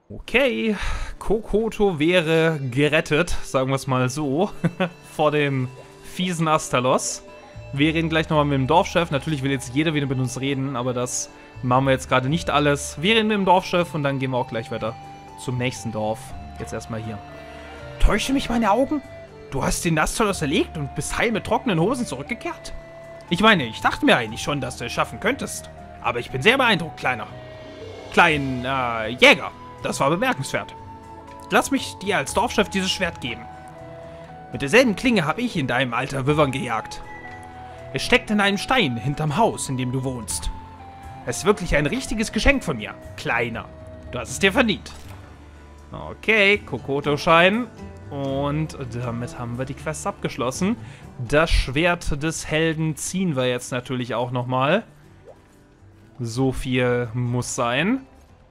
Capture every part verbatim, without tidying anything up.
Okay, Kokoto wäre gerettet, sagen wir es mal so, vor dem fiesen Astalos. Wir reden gleich nochmal mit dem Dorfchef. Natürlich will jetzt jeder wieder mit uns reden, aber das machen wir jetzt gerade nicht alles. Wir reden mit dem Dorfchef und dann gehen wir auch gleich weiter zum nächsten Dorf. Jetzt erstmal hier. Täusche mich meine Augen? Du hast den Astalos erlegt und bist heil mit trockenen Hosen zurückgekehrt? Ich meine, ich dachte mir eigentlich schon, dass du es schaffen könntest. Aber ich bin sehr beeindruckt, Kleiner. Klein, äh, Jäger. Das war bemerkenswert. Lass mich dir als Dorfchef dieses Schwert geben. Mit derselben Klinge habe ich in deinem Alter Wyvern gejagt. Es steckt in einem Stein hinterm Haus, in dem du wohnst. Es ist wirklich ein richtiges Geschenk von mir, Kleiner. Du hast es dir verdient. Okay, Kokoto-Schein. Und damit haben wir die Quest abgeschlossen. Das Schwert des Helden ziehen wir jetzt natürlich auch nochmal. So viel muss sein.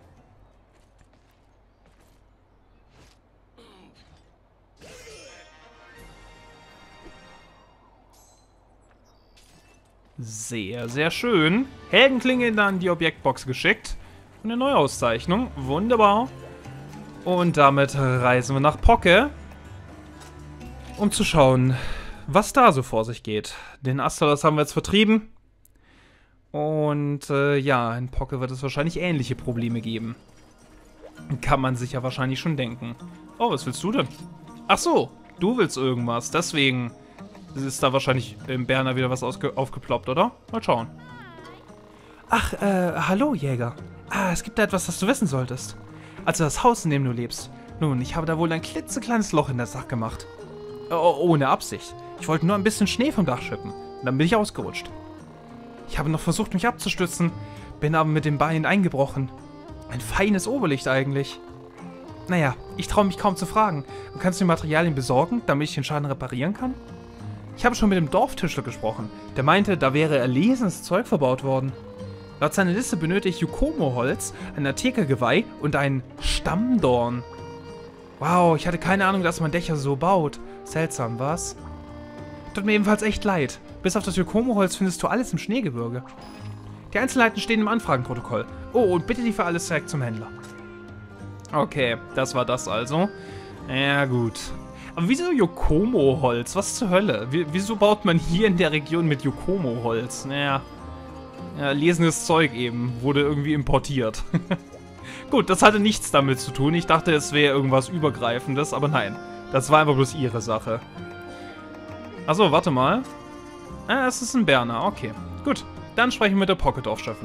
Sehr, sehr schön. Heldenklinge dann die Objektbox geschickt. Eine neue Auszeichnung. Wunderbar. Und damit reisen wir nach Pokke. Um zu schauen, was da so vor sich geht. Den Astalos haben wir jetzt vertrieben. Und äh, ja, in Pokke wird es wahrscheinlich ähnliche Probleme geben. Kann man sich ja wahrscheinlich schon denken. Oh, was willst du denn? Ach so, du willst irgendwas. Deswegen ist da wahrscheinlich im Berner wieder was aufgeploppt, oder? Mal schauen. Ach, äh, hallo, Jäger. Ah, es gibt da etwas, das du wissen solltest. Also das Haus, in dem du lebst. Nun, ich habe da wohl ein klitzekleines Loch in das Dach gemacht. Oh, ohne Absicht. Ich wollte nur ein bisschen Schnee vom Dach schippen. Und dann bin ich ausgerutscht. Ich habe noch versucht, mich abzustützen, bin aber mit den Beinen eingebrochen. Ein feines Oberlicht eigentlich. Naja, ich traue mich kaum zu fragen. Du kannst mir Materialien besorgen, damit ich den Schaden reparieren kann? Ich habe schon mit dem Dorftischler gesprochen. Der meinte, da wäre erlesenes Zeug verbaut worden. Laut seiner Liste benötige ich Yukomo-Holz, ein Ateker-Geweih und einen Stammdorn. Wow, ich hatte keine Ahnung, dass man Dächer so baut. Seltsam, was? Tut mir ebenfalls echt leid. Bis auf das Yukomo-Holz findest du alles im Schneegebirge. Die Einzelheiten stehen im Anfragenprotokoll. Oh, und bitte liefer alles direkt zum Händler. Okay, das war das also. Ja, gut. Aber wieso Yukomo-Holz? Was zur Hölle? W wieso baut man hier in der Region mit Yukomo-Holz? Naja, ja, lesendes Zeug eben. Wurde irgendwie importiert. Gut, das hatte nichts damit zu tun. Ich dachte, es wäre irgendwas Übergreifendes, aber nein. Das war einfach bloß ihre Sache. Achso, warte mal. Ah, es ist ein Berner. Okay, gut. Dann sprechen wir mit der Pocket-Dorfchefin.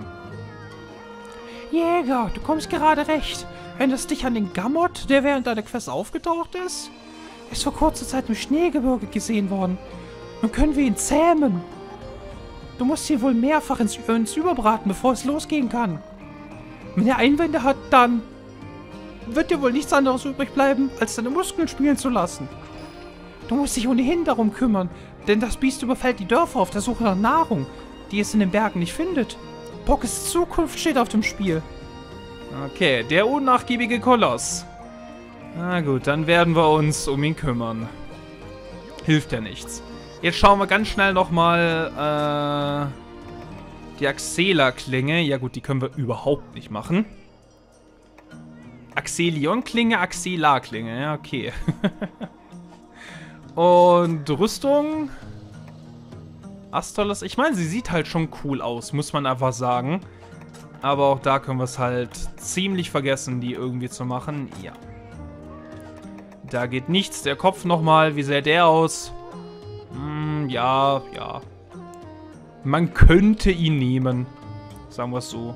Jäger, du kommst gerade recht. Erinnerst dich an den Gamot, der während deiner Quest aufgetaucht ist? Er ist vor kurzer Zeit im Schneegebirge gesehen worden. Nun können wir ihn zähmen. Du musst hier wohl mehrfach ins, ins Überbraten, bevor es losgehen kann. Wenn er Einwände hat, dann wird dir wohl nichts anderes übrig bleiben, als deine Muskeln spielen zu lassen. Du musst dich ohnehin darum kümmern, denn das Biest überfällt die Dörfer auf der Suche nach Nahrung, die es in den Bergen nicht findet. Pokkes Zukunft steht auf dem Spiel. Okay, der unnachgiebige Koloss. Na gut, dann werden wir uns um ihn kümmern. Hilft ja nichts. Jetzt schauen wir ganz schnell nochmal äh, die Axela-Klinge. Ja gut, die können wir überhaupt nicht machen. Axelion-Klinge, Axela-Klinge. Ja, okay. Und Rüstung. Astalos. Ich meine, sie sieht halt schon cool aus, muss man einfach sagen. Aber auch da können wir es halt ziemlich vergessen, die irgendwie zu machen. Ja. Da geht nichts. Der Kopf nochmal. Wie sähe der aus? Hm, ja, ja. Man könnte ihn nehmen. Sagen wir es so.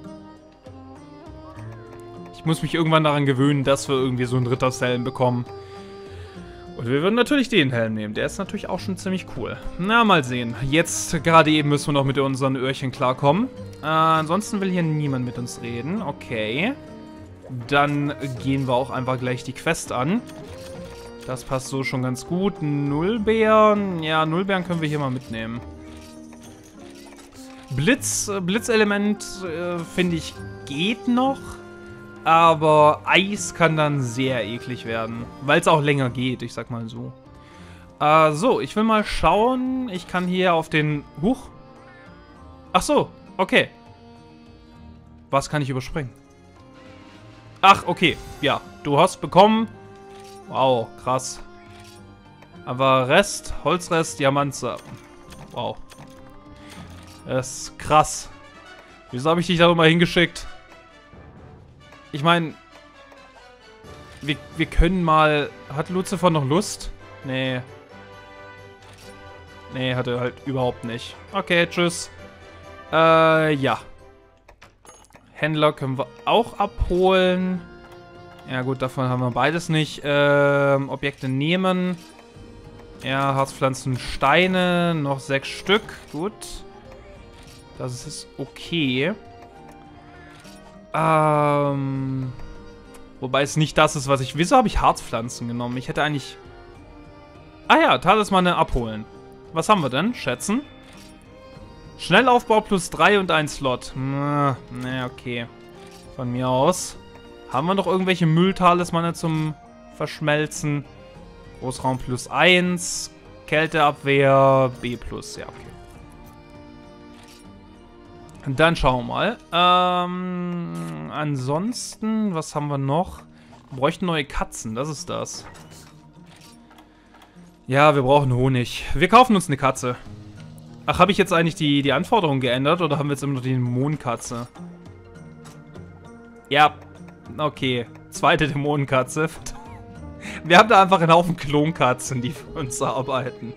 Ich muss mich irgendwann daran gewöhnen, dass wir irgendwie so einen Rittershelm bekommen. Und wir würden natürlich den Helm nehmen. Der ist natürlich auch schon ziemlich cool. Na, mal sehen. Jetzt, gerade eben, müssen wir noch mit unseren Öhrchen klarkommen. Äh, ansonsten will hier niemand mit uns reden. Okay. Dann gehen wir auch einfach gleich die Quest an. Das passt so schon ganz gut. Nullbären. Ja, Nullbären können wir hier mal mitnehmen. Blitz, Blitzelement, äh, finde ich, geht noch. Aber Eis kann dann sehr eklig werden. Weil es auch länger geht, ich sag mal so. Äh, so, ich will mal schauen. Ich kann hier auf den... Huch. Ach so, okay. Was kann ich überspringen? Ach, okay. Ja, du hast bekommen. Wow, krass. Aber Rest, Holzrest, Diamantsamen. Wow. Das ist krass. Wieso habe ich dich da mal hingeschickt? Ich meine, wir, wir können mal... Hat Lucifer noch Lust? Nee. Nee, hat er halt überhaupt nicht. Okay, tschüss. Äh, ja. Händler können wir auch abholen. Ja gut, davon haben wir beides nicht. Ähm, Objekte nehmen. Ja, Harzpflanzen, Steine. Noch sechs Stück. Gut. Das ist okay. Ähm... Wobei es nicht das ist, was ich... Wieso habe ich Harzpflanzen genommen? Ich hätte eigentlich... Ah ja, Talismane abholen. Was haben wir denn? Schätzen. Schnellaufbau plus drei und ein Slot. Na, ne, okay. Von mir aus. Haben wir noch irgendwelche Mülltalismane zum Verschmelzen? Großraum plus eins. Kälteabwehr B plus. Ja, okay. Und dann schauen wir mal. Ähm, ansonsten, was haben wir noch? Wir bräuchten neue Katzen, das ist das. Ja, wir brauchen Honig. Wir kaufen uns eine Katze. Ach, habe ich jetzt eigentlich die, die Anforderungen geändert oder haben wir jetzt immer noch die Dämonenkatze? Ja, okay. Zweite Dämonenkatze. Wir haben da einfach einen Haufen Klonkatzen, die für uns arbeiten.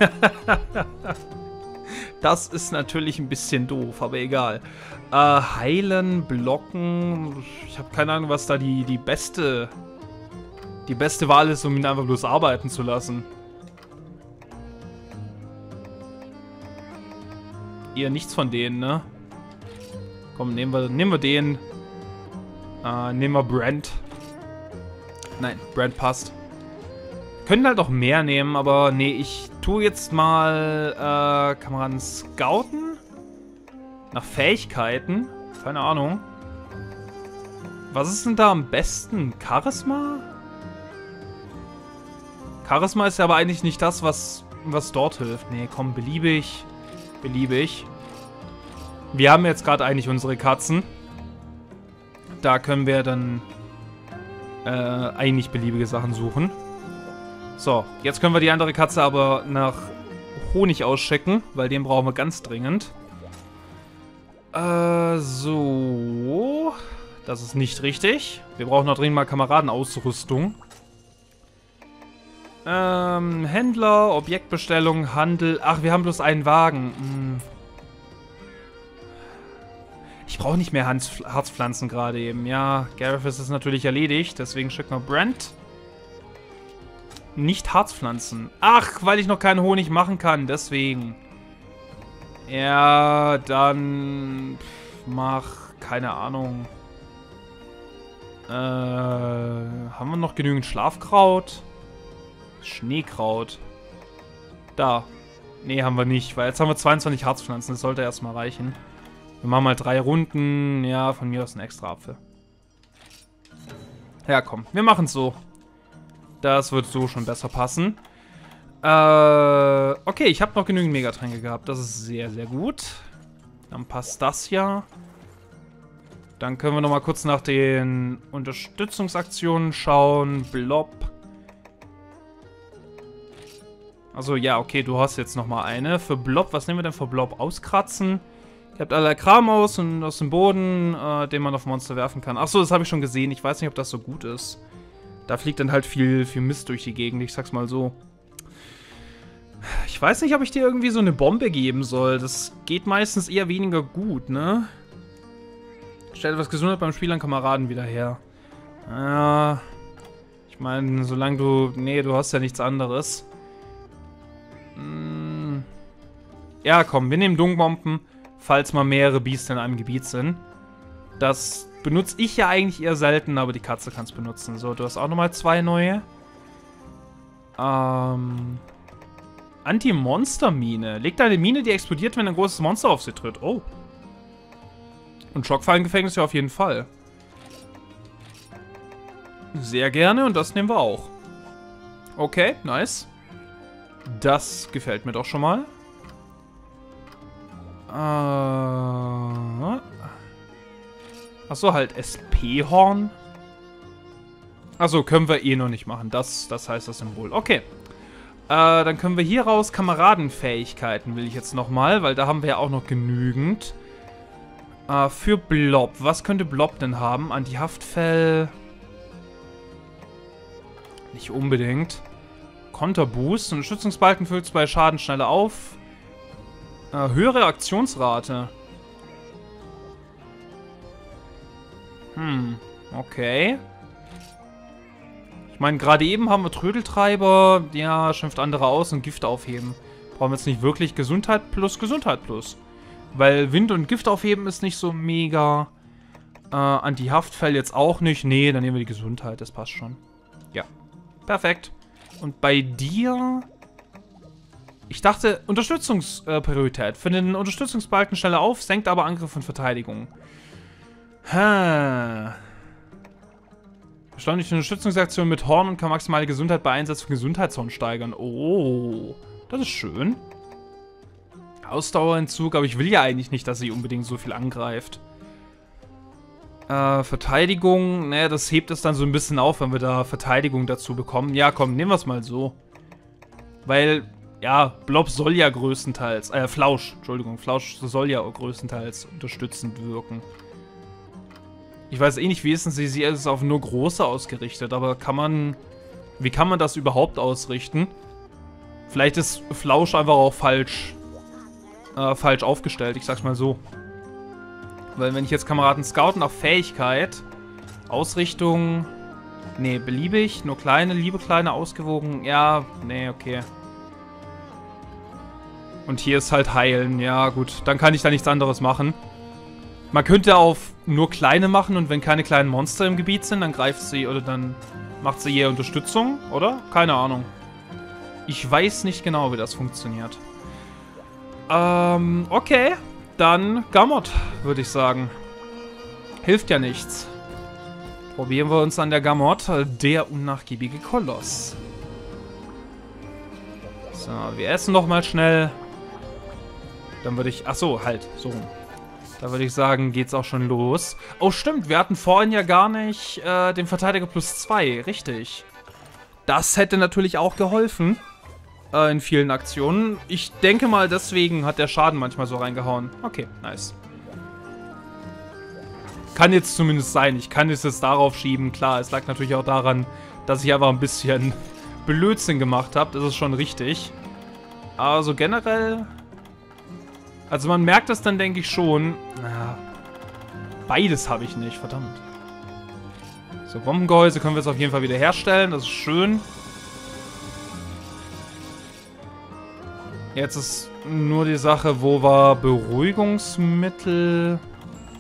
Das ist natürlich ein bisschen doof, aber egal. Äh, heilen, blocken. Ich habe keine Ahnung, was da die, die beste... Die beste Wahl ist, um ihn einfach bloß arbeiten zu lassen. Eher nichts von denen, ne? Komm, nehmen wir, nehmen wir den. Äh, nehmen wir Brent. Nein, Brent passt. Können halt auch mehr nehmen, aber nee, ich tue jetzt mal, äh, kann man scouten? Nach Fähigkeiten? Keine Ahnung. Was ist denn da am besten? Charisma? Charisma ist ja aber eigentlich nicht das, was, was dort hilft. Nee, komm, beliebig. Beliebig. Wir haben jetzt gerade eigentlich unsere Katzen. Da können wir dann äh, eigentlich beliebige Sachen suchen. So, jetzt können wir die andere Katze aber nach Honig ausschicken, weil den brauchen wir ganz dringend. Äh, so. Das ist nicht richtig. Wir brauchen noch dringend mal Kameradenausrüstung. Ähm, Händler, Objektbestellung, Handel. Ach, wir haben bloß einen Wagen. Hm. Ich brauche nicht mehr Hans Harzpflanzen gerade eben. Ja, Gareth ist es natürlich erledigt. Deswegen schicken wir Brent. Nicht Harzpflanzen. Ach, weil ich noch keinen Honig machen kann. Deswegen. Ja, dann... Mach... Keine Ahnung. Äh... Haben wir noch genügend Schlafkraut? Schneekraut. Da. Nee, haben wir nicht, weil jetzt haben wir zweiundzwanzig Harzpflanzen. Das sollte erstmal reichen. Wir machen mal drei Runden. Ja, von mir aus ein extra Apfel. Ja, komm. Wir machen es so. Das wird so schon besser passen. Äh, okay, ich habe noch genügend Megatränke gehabt. Das ist sehr, sehr gut. Dann passt das ja. Dann können wir noch mal kurz nach den Unterstützungsaktionen schauen. Blob. Also ja, okay, du hast jetzt noch mal eine. Für Blob, was nehmen wir denn für Blob? Auskratzen. Ihr habt allerlei Kram aus, und aus dem Boden, äh, den man auf Monster werfen kann. Achso, das habe ich schon gesehen. Ich weiß nicht, ob das so gut ist. Da fliegt dann halt viel, viel Mist durch die Gegend, ich sag's mal so. Ich weiß nicht, ob ich dir irgendwie so eine Bombe geben soll. Das geht meistens eher weniger gut, ne? Stellt etwas Gesundheit beim Spiel an Kameraden wieder her. Ja. Ich meine, solange du... Nee, du hast ja nichts anderes. Hm. Ja, komm, wir nehmen Dungbomben, falls mal mehrere Biester in einem Gebiet sind. Das benutze ich ja eigentlich eher selten, aber die Katze kann es benutzen. So, du hast auch nochmal zwei neue. Ähm... Anti-Monster-Mine. Legt eine Mine, die explodiert, wenn ein großes Monster auf sie tritt. Oh. Und Schockfallengefängnis ja auf jeden Fall. Sehr gerne und das nehmen wir auch. Okay, nice. Das gefällt mir doch schon mal. Äh... Achso, halt S P-Horn. Achso, können wir eh noch nicht machen. Das, das heißt das Symbol. Okay. Äh, dann können wir hier raus Kameradenfähigkeiten will ich jetzt nochmal, weil da haben wir ja auch noch genügend. Äh, für Blob. Was könnte Blob denn haben? Anti-Haftfell. Nicht unbedingt. Konterboost. Unterstützungsbalken füllt zwei Schaden schneller auf. Äh, höhere Aktionsrate. Hm, okay. Ich meine, gerade eben haben wir Trödeltreiber, ja, schimpft andere aus und Gift aufheben. Brauchen wir jetzt nicht wirklich Gesundheit plus Gesundheit plus. Weil Wind und Gift aufheben ist nicht so mega. Äh, Anti-Haftfell jetzt auch nicht. Nee, dann nehmen wir die Gesundheit, das passt schon. Ja, perfekt. Und bei dir... Ich dachte, Unterstützungspriorität. Äh, Für den Unterstützungsbalken schneller auf, senkt aber Angriff und Verteidigung. Ha. Beschleunigt die Unterstützungsaktion mit Horn und kann maximale Gesundheit bei Einsatz von Gesundheitshorn steigern. Oh, das ist schön. Ausdauerentzug, aber ich will ja eigentlich nicht, dass sie unbedingt so viel angreift. Äh, Verteidigung, naja, das hebt es dann so ein bisschen auf, wenn wir da Verteidigung dazu bekommen. Ja, komm, nehmen wir es mal so. Weil, ja, Blob soll ja größtenteils, äh, Flausch, Entschuldigung, Flausch soll ja größtenteils unterstützend wirken. Ich weiß eh nicht, wie ist denn sie, sie ist auf nur Große ausgerichtet, aber kann man, wie kann man das überhaupt ausrichten? Vielleicht ist Flausch einfach auch falsch, äh, falsch aufgestellt, ich sag's mal so. Weil wenn ich jetzt Kameraden scouten nach Fähigkeit, Ausrichtung, nee, beliebig, nur kleine, liebe kleine, ausgewogen, ja, nee, okay. Und hier ist halt heilen, ja gut, dann kann ich da nichts anderes machen. Man könnte auf nur kleine machen und wenn keine kleinen Monster im Gebiet sind, dann greift sie oder dann macht sie ihr Unterstützung, oder? Keine Ahnung. Ich weiß nicht genau, wie das funktioniert. Ähm, okay. Dann Gamot, würde ich sagen. Hilft ja nichts. Probieren wir uns an der Gamot, der unnachgiebige Koloss. So, wir essen nochmal schnell. Dann würde ich... Achso, halt, so rum. Da würde ich sagen, geht's auch schon los. Oh, stimmt, wir hatten vorhin ja gar nicht äh, den Verteidiger plus zwei, richtig. Das hätte natürlich auch geholfen äh, in vielen Aktionen. Ich denke mal, deswegen hat der Schaden manchmal so reingehauen. Okay, nice. Kann jetzt zumindest sein. Ich kann es jetzt darauf schieben. Klar, es lag natürlich auch daran, dass ich einfach ein bisschen Blödsinn gemacht habe. Das ist schon richtig. Also generell... Also man merkt das dann, denke ich, schon. Na, beides habe ich nicht, verdammt. So, Bombengehäuse können wir jetzt auf jeden Fall wieder herstellen. Das ist schön. Jetzt ist nur die Sache, wo war Beruhigungsmittel?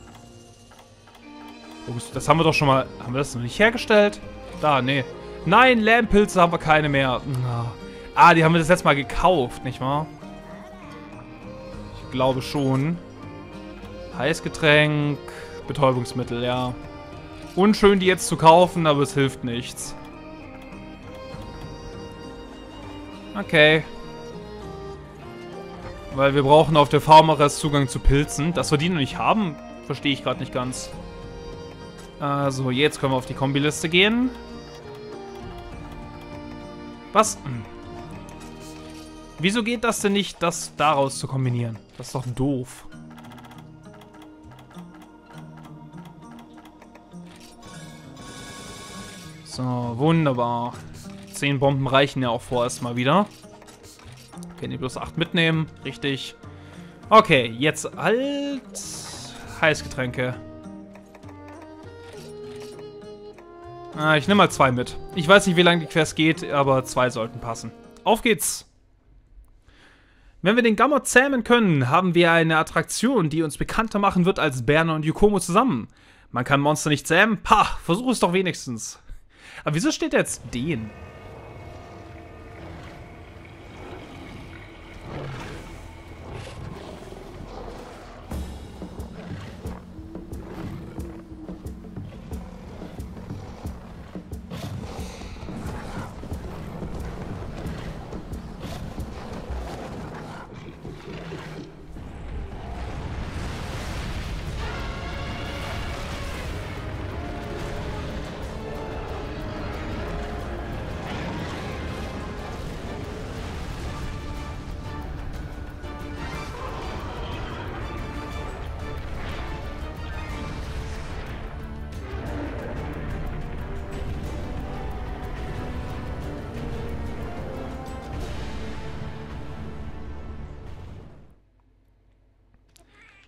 Das haben wir doch schon mal... Haben wir das noch nicht hergestellt? Da, nee. Nein, Lähmpilze haben wir keine mehr. Ah, die haben wir das letzte Mal gekauft, nicht wahr? Ich glaube schon. Heißgetränk, Betäubungsmittel, ja. Unschön, die jetzt zu kaufen, aber es hilft nichts. Okay. Weil wir brauchen auf der Farmerest Zugang zu Pilzen. Dass wir die noch nicht haben, verstehe ich gerade nicht ganz. Also, jetzt können wir auf die Kombiliste gehen. Was? Hm. Wieso geht das denn nicht, das daraus zu kombinieren? Das ist doch doof. So, wunderbar. Zehn Bomben reichen ja auch vorerst mal wieder. Okay, die bloß acht mitnehmen. Richtig. Okay, jetzt halt... Heißgetränke. Ah, ich nehme mal zwei mit. Ich weiß nicht, wie lange die Quest geht, aber zwei sollten passen. Auf geht's! Wenn wir den Gamot zähmen können, haben wir eine Attraktion, die uns bekannter machen wird als Berna und Yukomo zusammen. Man kann Monster nicht zähmen? Pah, versuch es doch wenigstens. Aber wieso steht jetzt den?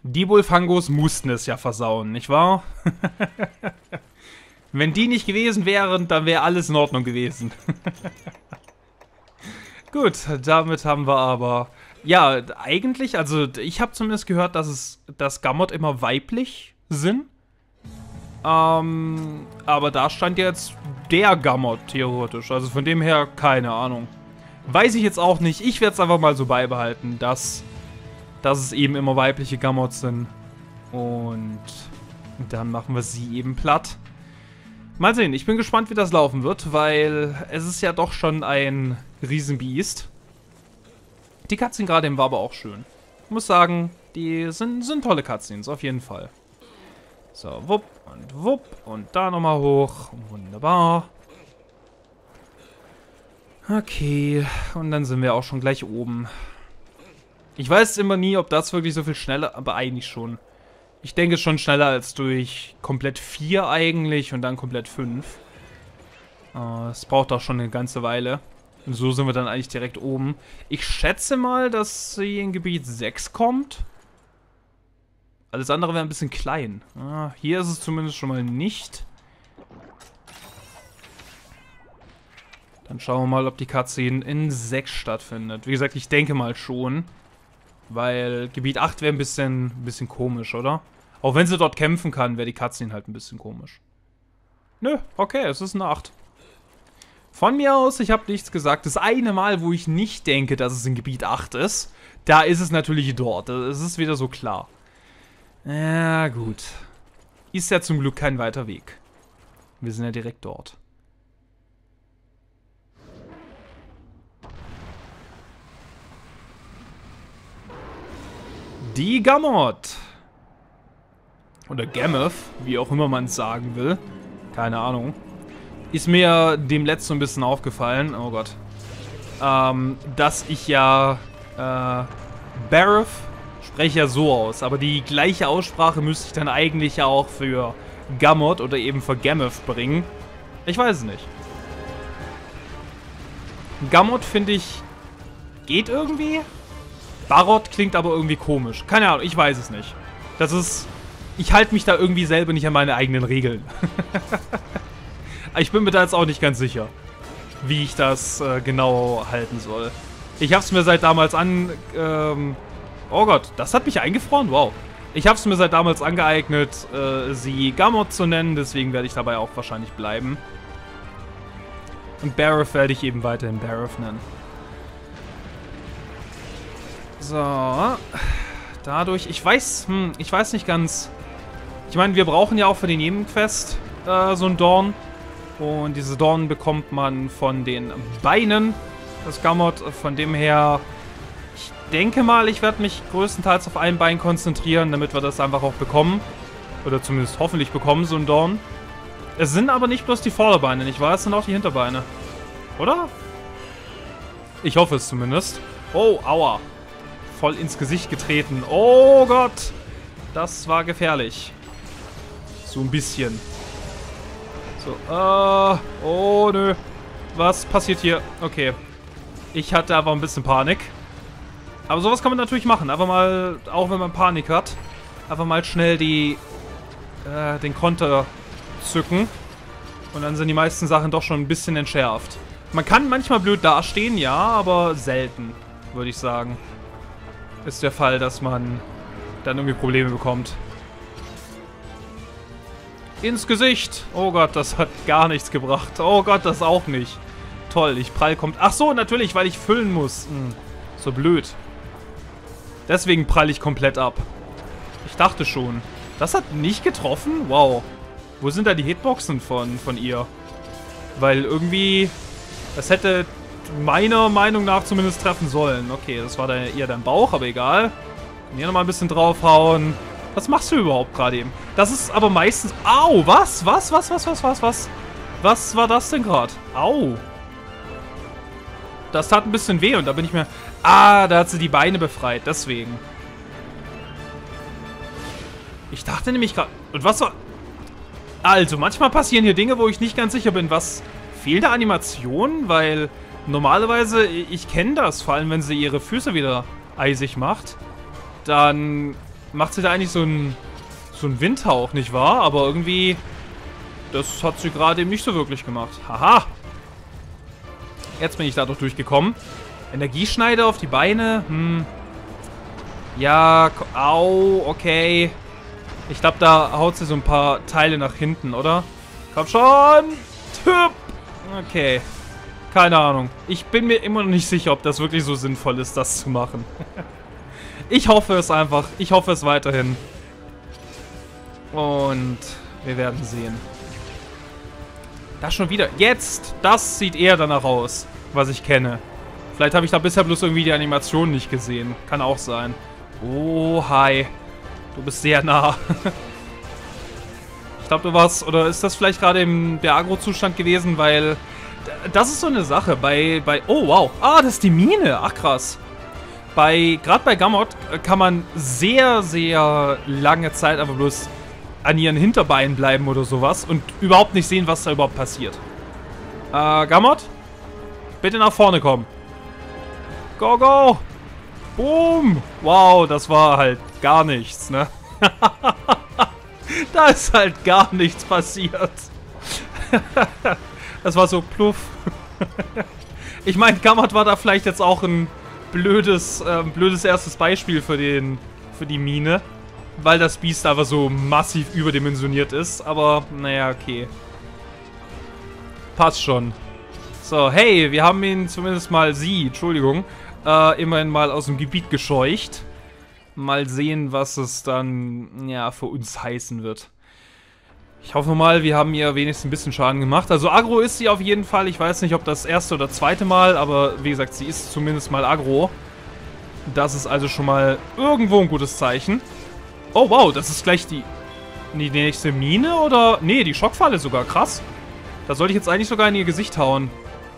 Die Bullfangos mussten es ja versauen, nicht wahr? Wenn die nicht gewesen wären, dann wäre alles in Ordnung gewesen. Gut, damit haben wir aber... Ja, eigentlich, also ich habe zumindest gehört, dass es dass Gamot immer weiblich sind. Ähm, aber da stand jetzt der Gamot theoretisch. Also von dem her, keine Ahnung. Weiß ich jetzt auch nicht. Ich werde es einfach mal so beibehalten, dass, dass es eben immer weibliche Gamots sind. Und dann machen wir sie eben platt. Mal sehen, ich bin gespannt, wie das laufen wird, weil es ist ja doch schon ein Riesenbiest. Die Cutscene gerade eben war aber auch schön. Ich muss sagen, die sind, sind tolle Cutscenes, auf jeden Fall. So, wupp und wupp und da nochmal hoch. Wunderbar. Okay, und dann sind wir auch schon gleich oben. Ich weiß immer nie, ob das wirklich so viel schneller, aber eigentlich schon. Ich denke schon schneller als durch komplett vier eigentlich und dann komplett fünf. Es äh, braucht auch schon eine ganze Weile. Und so sind wir dann eigentlich direkt oben. Ich schätze mal, dass sie in Gebiet sechs kommt. Alles andere wäre ein bisschen klein. Ah, hier ist es zumindest schon mal nicht. Dann schauen wir mal, ob die Cutscene in sechs stattfindet. Wie gesagt, ich denke mal schon. Weil Gebiet acht wäre ein bisschen, ein bisschen komisch, oder? Auch wenn sie dort kämpfen kann, wäre die Cutscene halt ein bisschen komisch. Nö, okay, es ist eine acht. Von mir aus, ich habe nichts gesagt. Das eine Mal, wo ich nicht denke, dass es in Gebiet acht ist, da ist es natürlich dort. Es ist wieder so klar. Ja, gut. Ist ja zum Glück kein weiter Weg. Wir sind ja direkt dort. Die Gamot. Oder Gammoth, wie auch immer man es sagen will. Keine Ahnung. Ist mir dem letzten ein bisschen aufgefallen. Oh Gott. Ähm, dass ich ja äh, Barroth spreche ja so aus. Aber die gleiche Aussprache müsste ich dann eigentlich ja auch für Gamot oder eben für Gammoth bringen. Ich weiß es nicht. Gamot finde ich geht irgendwie. Barroth klingt aber irgendwie komisch. Keine Ahnung, ich weiß es nicht. Das ist... Ich halte mich da irgendwie selber nicht an meine eigenen Regeln. Ich bin mir da jetzt auch nicht ganz sicher, wie ich das äh, genau halten soll. Ich habe es mir seit damals an... Ähm, oh Gott, das hat mich eingefroren? Wow. Ich habe es mir seit damals angeeignet, äh, sie Gamot zu nennen. Deswegen werde ich dabei auch wahrscheinlich bleiben. Und Barroth werde ich eben weiterhin Barroth nennen. So. Dadurch, ich weiß, hm, ich weiß nicht ganz... Ich meine, wir brauchen ja auch für den Nebenquest äh, so ein Dorn. Und diese Dornen bekommt man von den Beinen des Gamot. Von dem her, ich denke mal, ich werde mich größtenteils auf ein Bein konzentrieren, damit wir das einfach auch bekommen. Oder zumindest hoffentlich bekommen, so ein Dorn. Es sind aber nicht bloß die Vorderbeine, nicht wahr? Es sind auch die Hinterbeine. Oder? Ich hoffe es zumindest. Oh, aua. Voll ins Gesicht getreten. Oh Gott. Das war gefährlich. So ein bisschen. So, äh, oh nö. Was passiert hier? Okay. Ich hatte aber ein bisschen Panik. Aber sowas kann man natürlich machen. Einfach mal, auch wenn man Panik hat, einfach mal schnell die, äh, den Konter zücken. Und dann sind die meisten Sachen doch schon ein bisschen entschärft. Man kann manchmal blöd dastehen, ja, aber selten, würde ich sagen. Ist der Fall, dass man dann irgendwie Probleme bekommt. Ins Gesicht. Oh Gott, das hat gar nichts gebracht. Oh Gott, das auch nicht. Toll, ich prall kommt... Ach so, natürlich, weil ich füllen muss. Hm, so blöd. Deswegen prall ich komplett ab. Ich dachte schon. Das hat nicht getroffen? Wow. Wo sind da die Hitboxen von, von ihr? Weil irgendwie... Das hätte meiner Meinung nach zumindest treffen sollen. Okay, das war da eher dein Bauch, aber egal. Hier nochmal ein bisschen draufhauen. Was machst du überhaupt gerade eben? Das ist aber meistens... Au, was? Was? Was? Was? Was? Was? Was? Was war das denn gerade? Au. Das tat ein bisschen weh und da bin ich mir... Ah, da hat sie die Beine befreit. Deswegen. Ich dachte nämlich gerade... Und was war... Also, manchmal passieren hier Dinge, wo ich nicht ganz sicher bin, was... Fehlende Animation? Weil normalerweise, ich kenne das, vor allem wenn sie ihre Füße wieder eisig macht. Dann macht sie da eigentlich so ein, so ein Windhauch, nicht wahr? Aber irgendwie, das hat sie gerade eben nicht so wirklich gemacht. Haha. Jetzt bin ich da doch durchgekommen. Energieschneider auf die Beine. Hm. Ja, au, okay. Ich glaube, da haut sie so ein paar Teile nach hinten, oder? Komm schon. Typ. Okay. Keine Ahnung. Ich bin mir immer noch nicht sicher, ob das wirklich so sinnvoll ist, das zu machen. Ich hoffe es einfach. Ich hoffe es weiterhin. Und wir werden sehen. Das schon wieder. Jetzt! Das sieht eher danach aus, was ich kenne. Vielleicht habe ich da bisher bloß irgendwie die Animation nicht gesehen. Kann auch sein. Oh, hi. Du bist sehr nah. Ich glaube, du warst... Oder ist das vielleicht gerade im der Agro-Zustand gewesen, weil... Das ist so eine Sache. Bei... bei oh, wow. Ah, das ist die Mine. Ach, krass. Bei... Gerade bei Gamot kann man sehr, sehr lange Zeit einfach bloß an ihren Hinterbeinen bleiben oder sowas und überhaupt nicht sehen, was da überhaupt passiert. Äh, Gamot? Bitte nach vorne kommen. Go, go! Boom! Wow, das war halt gar nichts, ne? Da ist halt gar nichts passiert. Das war so pluff. Ich meine, Gamot war da vielleicht jetzt auch ein blödes, äh, blödes erstes Beispiel für den, für die Mine. Weil das Biest aber so massiv überdimensioniert ist. Aber, naja, okay. Passt schon. So, hey, wir haben ihn zumindest mal, sie, Entschuldigung, äh, immerhin mal aus dem Gebiet gescheucht. Mal sehen, was es dann, ja, für uns heißen wird. Ich hoffe mal, wir haben ihr wenigstens ein bisschen Schaden gemacht. Also Agro ist sie auf jeden Fall. Ich weiß nicht, ob das erste oder zweite Mal, aber wie gesagt, sie ist zumindest mal Agro. Das ist also schon mal irgendwo ein gutes Zeichen. Oh, wow, das ist gleich die, die nächste Mine, oder? Nee, die Schockfalle sogar, krass. Da sollte ich jetzt eigentlich sogar in ihr Gesicht hauen.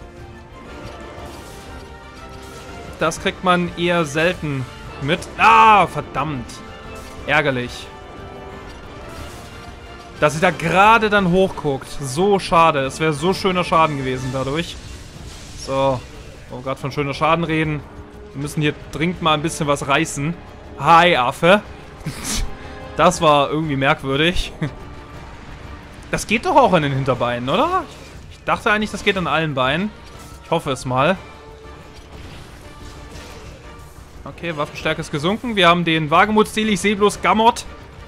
Das kriegt man eher selten mit. Ah, verdammt. Ärgerlich. Dass sie da gerade dann hochguckt. So schade. Es wäre so schöner Schaden gewesen dadurch. So, wo wir gerade von schöner Schaden reden. Wir müssen hier dringend mal ein bisschen was reißen. Hi, Affe. Das war irgendwie merkwürdig. Das geht doch auch an den Hinterbeinen, oder? Ich dachte eigentlich, das geht an allen Beinen. Ich hoffe es mal. Okay, Waffenstärke ist gesunken. Wir haben den Wagemut-Stil. Ich sehe bloß Gamot.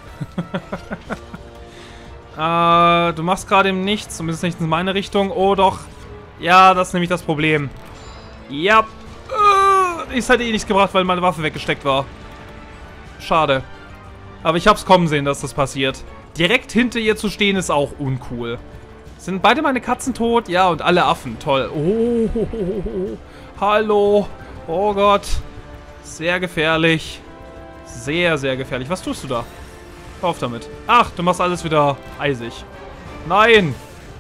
äh, du machst gerade eben nichts. Zumindest nicht in meine Richtung. Oh, doch. Ja, das ist nämlich das Problem. Ja. Äh, es hat eh nichts gebracht, weil meine Waffe weggesteckt war. Schade. Aber ich hab's kommen sehen, dass das passiert. Direkt hinter ihr zu stehen ist auch uncool. Sind beide meine Katzen tot? Ja, und alle Affen. Toll. Oh, oh, oh, oh. Hallo. Oh Gott. Sehr gefährlich. Sehr, sehr gefährlich. Was tust du da? Hör auf damit. Ach, du machst alles wieder eisig. Nein.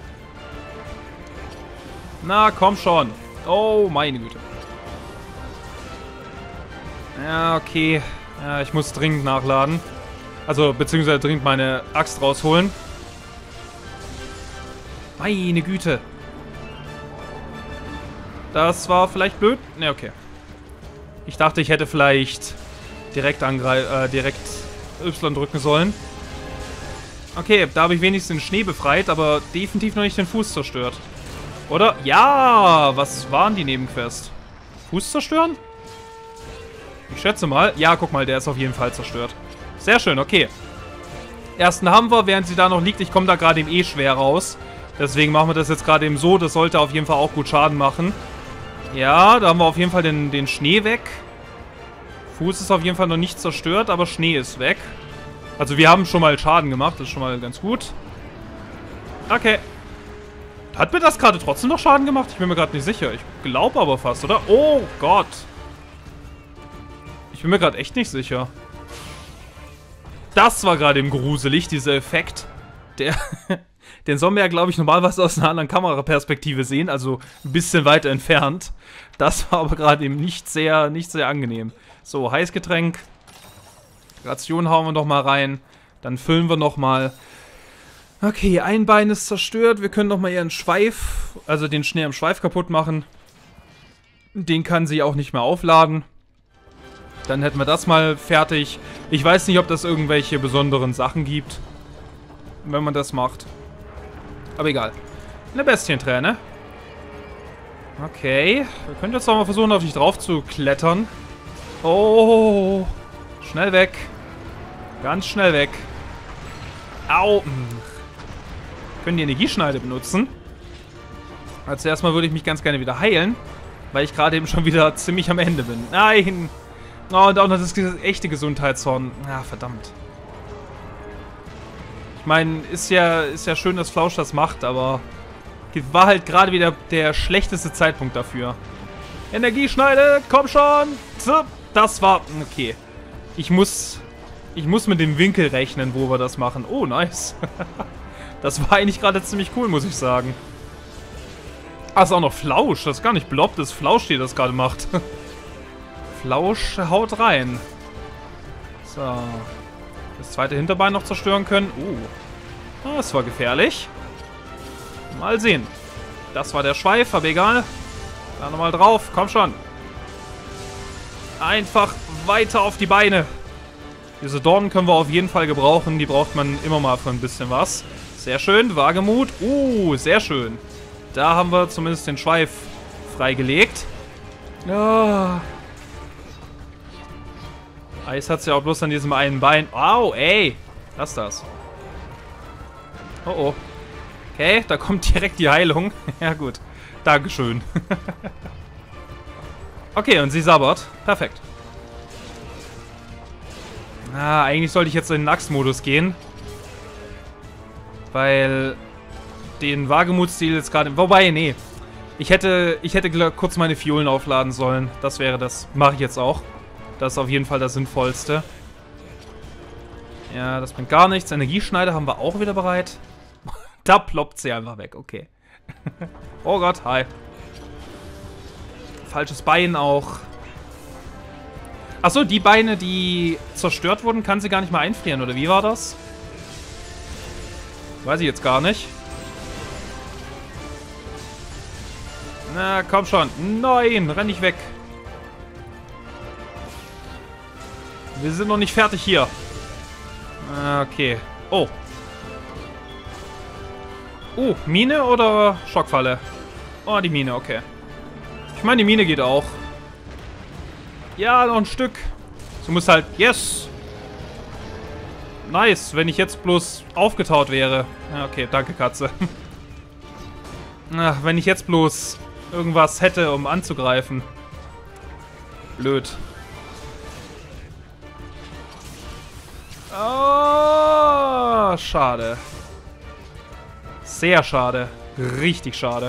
Na, komm schon. Oh, meine Güte. Ja, okay. Ja, ich muss dringend nachladen. Also, beziehungsweise dringend meine Axt rausholen. Meine Güte. Das war vielleicht blöd. Ne, okay. Ich dachte, ich hätte vielleicht direkt angreifen, äh, direkt Y drücken sollen. Okay, da habe ich wenigstens den Schnee befreit, aber definitiv noch nicht den Fuß zerstört. Oder? Ja, was waren die Nebenquests? Fuß zerstören? Ich schätze mal. Ja, guck mal, der ist auf jeden Fall zerstört. Sehr schön, okay. Ersten haben wir, während sie da noch liegt. Ich komme da gerade eben eh schwer raus. Deswegen machen wir das jetzt gerade eben so. Das sollte auf jeden Fall auch gut Schaden machen. Ja, da haben wir auf jeden Fall den, den Schnee weg. Fuß ist auf jeden Fall noch nicht zerstört, aber Schnee ist weg. Also wir haben schon mal Schaden gemacht. Das ist schon mal ganz gut. Okay. Hat mir das gerade trotzdem noch Schaden gemacht? Ich bin mir gerade nicht sicher. Ich glaube aber fast, oder? Oh Gott. Ich bin mir gerade echt nicht sicher. Das war gerade eben gruselig, dieser Effekt. Der, den sollen wir ja, glaube ich, normalerweise aus einer anderen Kameraperspektive sehen. Also ein bisschen weiter entfernt. Das war aber gerade eben nicht sehr, nicht sehr angenehm. So, Heißgetränk. Ration hauen wir noch mal rein. Dann füllen wir noch mal. Okay, ein Bein ist zerstört. Wir können noch mal ihren Schweif, also den Schnee am Schweif kaputt machen. Den kann sie auch nicht mehr aufladen. Dann hätten wir das mal fertig. Ich weiß nicht, ob das irgendwelche besonderen Sachen gibt, wenn man das macht. Aber egal. Eine Bestienträne. Okay. Wir können jetzt auch mal versuchen, auf dich drauf zu klettern. Oh. Schnell weg. Ganz schnell weg. Au. Können die Energieschneide benutzen. Als erstmal würde ich mich ganz gerne wieder heilen, weil ich gerade eben schon wieder ziemlich am Ende bin. Nein. Oh, und auch noch das echte Gesundheitshorn. Ah, verdammt. Ich meine, ist ja, ist ja schön, dass Flausch das macht, aber war halt gerade wieder der schlechteste Zeitpunkt dafür. Energieschneide, komm schon. Das war... Okay. Ich muss... Ich muss mit dem Winkel rechnen, wo wir das machen. Oh, nice. Das war eigentlich gerade ziemlich cool, muss ich sagen. Ah, ist auch noch Flausch. Das ist gar nicht Blob, das ist Flausch, die das gerade macht. Flausch haut rein. So. Das zweite Hinterbein noch zerstören können. Uh. Das war gefährlich. Mal sehen. Das war der Schweif, aber egal. Da nochmal drauf. Komm schon. Einfach weiter auf die Beine. Diese Dornen können wir auf jeden Fall gebrauchen. Die braucht man immer mal für ein bisschen was. Sehr schön. Wagemut. Uh, sehr schön. Da haben wir zumindest den Schweif freigelegt. Ja. Eis hat es ja auch bloß an diesem einen Bein. Au, ey. Lass das. Oh, oh. Okay, da kommt direkt die Heilung. Ja, gut. Dankeschön. Okay, und sie sabbert. Perfekt. Ah, eigentlich sollte ich jetzt in den Axtmodus gehen. Weil den Wagemut-Stil jetzt gerade... Wobei, nee. Ich hätte, ich hätte kurz meine Fiolen aufladen sollen. Das wäre das. Mache ich jetzt auch. Das ist auf jeden Fall das Sinnvollste. Ja, das bringt gar nichts. Energieschneider haben wir auch wieder bereit. Da ploppt sie einfach weg. Okay. Oh Gott, hi. Falsches Bein auch. Achso, die Beine, die zerstört wurden, kann sie gar nicht mal einfrieren, oder wie war das? Weiß ich jetzt gar nicht. Na, komm schon. Nein, renn nicht weg. Wir sind noch nicht fertig hier. Okay. Oh. Oh, Mine oder Schockfalle? Oh, die Mine, okay. Ich meine, die Mine geht auch. Ja, noch ein Stück. Du musst halt... Yes! Nice, wenn ich jetzt bloß aufgetaut wäre. Ja, okay, danke, Katze. Ach, wenn ich jetzt bloß irgendwas hätte, um anzugreifen. Blöd. Oh, schade. Sehr schade. Richtig schade.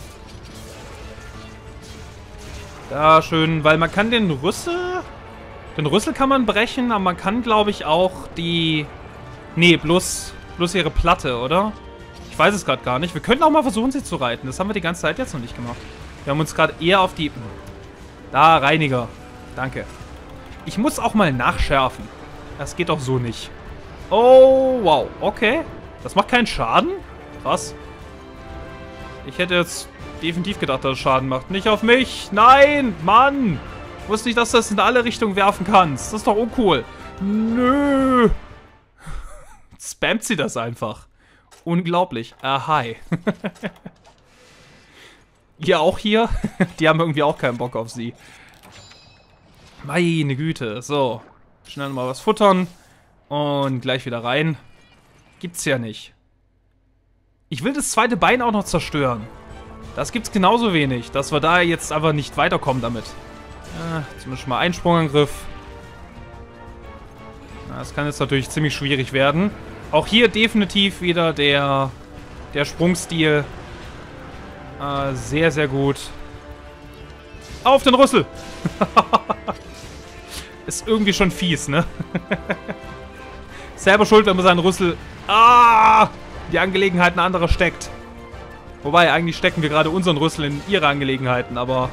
Da schön, weil man kann den Rüssel... Den Rüssel kann man brechen, aber man kann, glaube ich, auch die... Nee, bloß, bloß ihre Platte, oder? Ich weiß es gerade gar nicht. Wir könnten auch mal versuchen, sie zu reiten. Das haben wir die ganze Zeit jetzt noch nicht gemacht. Wir haben uns gerade eher auf die... Da, Reiniger. Danke. Ich muss auch mal nachschärfen. Das geht doch so nicht. Oh, wow. Okay. Das macht keinen Schaden? Krass. Ich hätte jetzt definitiv gedacht, dass es Schaden macht. Nicht auf mich. Nein, Mann. Ich wusste nicht, dass du das in alle Richtungen werfen kannst. Das ist doch uncool. Nö. Spammt sie das einfach. Unglaublich. Ah, hi. Ihr auch hier? Die haben irgendwie auch keinen Bock auf sie. Meine Güte. So. Schnell mal was futtern. Und gleich wieder rein. Gibt's ja nicht. Ich will das zweite Bein auch noch zerstören. Das gibt's genauso wenig, dass wir da jetzt aber nicht weiterkommen damit. Ja, zumindest mal Einsprungangriff. Ja, das kann jetzt natürlich ziemlich schwierig werden. Auch hier definitiv wieder der, der Sprungstil. Äh, sehr, sehr gut. Auf den Rüssel! Ist irgendwie schon fies, ne? Selber schuld, wenn man seinen Rüssel... Ah! Die Angelegenheiten anderer steckt. Wobei, eigentlich stecken wir gerade unseren Rüssel in ihre Angelegenheiten, aber...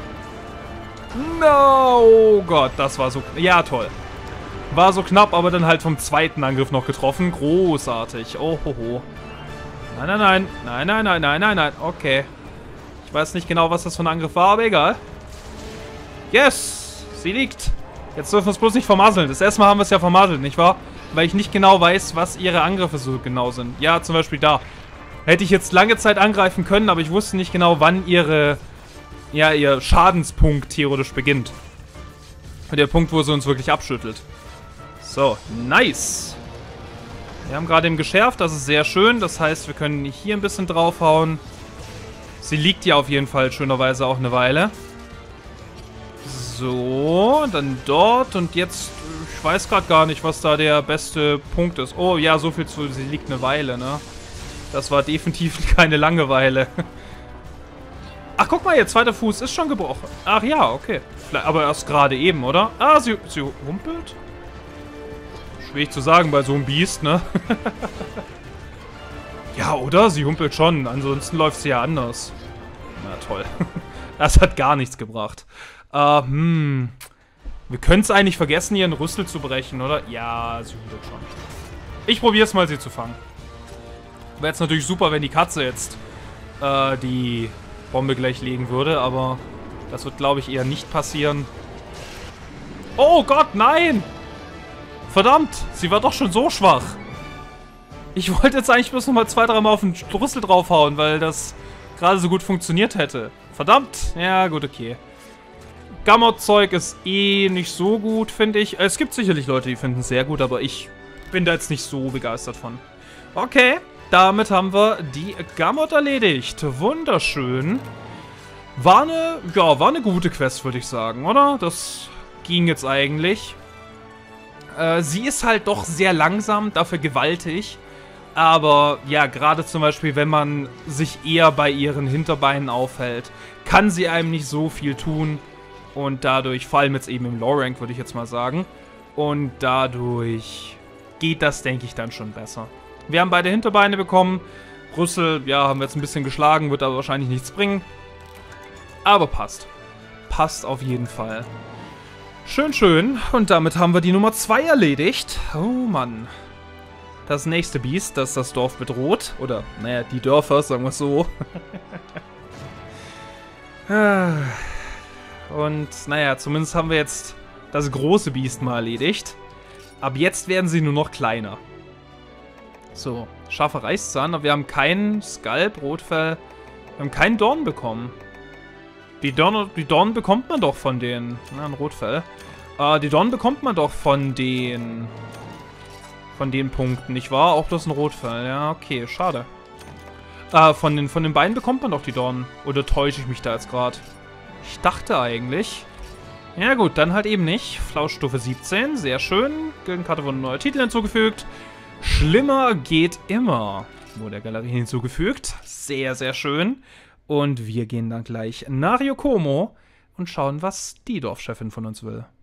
No! Oh Gott, das war so... Ja, toll. War so knapp, aber dann halt vom zweiten Angriff noch getroffen. Großartig. Oh, ho, ho. Nein, nein, nein. Nein, nein, nein, nein, nein, nein. Okay. Ich weiß nicht genau, was das für ein Angriff war, aber egal. Yes! Sie liegt. Jetzt dürfen wir es bloß nicht vermasseln. Das erste Mal haben wir es ja vermasselt, nicht wahr? Weil ich nicht genau weiß, was ihre Angriffe so genau sind. Ja, zum Beispiel da. Hätte ich jetzt lange Zeit angreifen können, aber ich wusste nicht genau, wann ihre... Ja, ihr Schadenspunkt theoretisch beginnt. Der Punkt, wo sie uns wirklich abschüttelt. So, nice. Wir haben gerade eben geschärft, das ist sehr schön. Das heißt, wir können hier ein bisschen draufhauen. Sie liegt ja auf jeden Fall schönerweise auch eine Weile. So, dann dort und jetzt, ich weiß gerade gar nicht, was da der beste Punkt ist. Oh ja, so viel zu, sie liegt eine Weile, ne? Das war definitiv keine Langeweile. Ach, guck mal, ihr zweiter Fuß ist schon gebrochen. Ach ja, okay. Aber erst gerade eben, oder? Ah, sie, sie humpelt? Schwierig zu sagen bei so einem Biest, ne? Ja, oder? Sie humpelt schon. Ansonsten läuft sie ja anders. Na toll. Das hat gar nichts gebracht. Uh, hm. Wir können es eigentlich vergessen, ihren Rüssel zu brechen, oder? Ja, sie humpelt schon. Ich probiere es mal, sie zu fangen. Wäre jetzt natürlich super, wenn die Katze jetzt äh, die Bombe gleich legen würde, aber das wird, glaube ich, eher nicht passieren. Oh Gott, nein! Verdammt, sie war doch schon so schwach. Ich wollte jetzt eigentlich bloß noch mal zwei, drei Mal auf den Rüssel draufhauen, weil das gerade so gut funktioniert hätte. Verdammt. Ja, gut, okay. Gamot-Zeug ist eh nicht so gut, finde ich. Es gibt sicherlich Leute, die finden es sehr gut, aber ich bin da jetzt nicht so begeistert von. Okay, damit haben wir die Gamot erledigt. Wunderschön. War eine, ja, war eine gute Quest, würde ich sagen, oder? Das ging jetzt eigentlich. Äh, sie ist halt doch sehr langsam, dafür gewaltig. Aber ja, gerade zum Beispiel, wenn man sich eher bei ihren Hinterbeinen aufhält, kann sie einem nicht so viel tun. Und dadurch, vor allem jetzt eben im Low-Rank, würde ich jetzt mal sagen. Und dadurch geht das, denke ich, dann schon besser. Wir haben beide Hinterbeine bekommen. Rüssel, ja, haben wir jetzt ein bisschen geschlagen, wird aber wahrscheinlich nichts bringen. Aber passt. Passt auf jeden Fall. Schön, schön. Und damit haben wir die Nummer zwei erledigt. Oh Mann. Das nächste Biest, das das Dorf bedroht. Oder, naja, die Dörfer, sagen wir es so. Und, naja, zumindest haben wir jetzt das große Biest mal erledigt. Ab jetzt werden sie nur noch kleiner. So, scharfer Reißzahn, aber wir haben keinen Skalp, Rotfell. Wir haben keinen Dorn bekommen. Die Dorn, die Dorn bekommt man doch von den... Na, ein Rotfell. Äh, die Dorn bekommt man doch von den... Von den Punkten, nicht wahr? Auch das ist ein Rotfell. Ja, okay, schade. Äh, von den, von den Beinen bekommt man doch die Dornen. Oder täusche ich mich da jetzt gerade? Ich dachte eigentlich. Ja gut, dann halt eben nicht. Flauschstufe siebzehn, sehr schön. Gildenkarte wurde ein neuer Titel hinzugefügt. Schlimmer geht immer. Wurde der Galerie hinzugefügt. Sehr, sehr schön. Und wir gehen dann gleich nach Yokomo und schauen, was die Dorfchefin von uns will.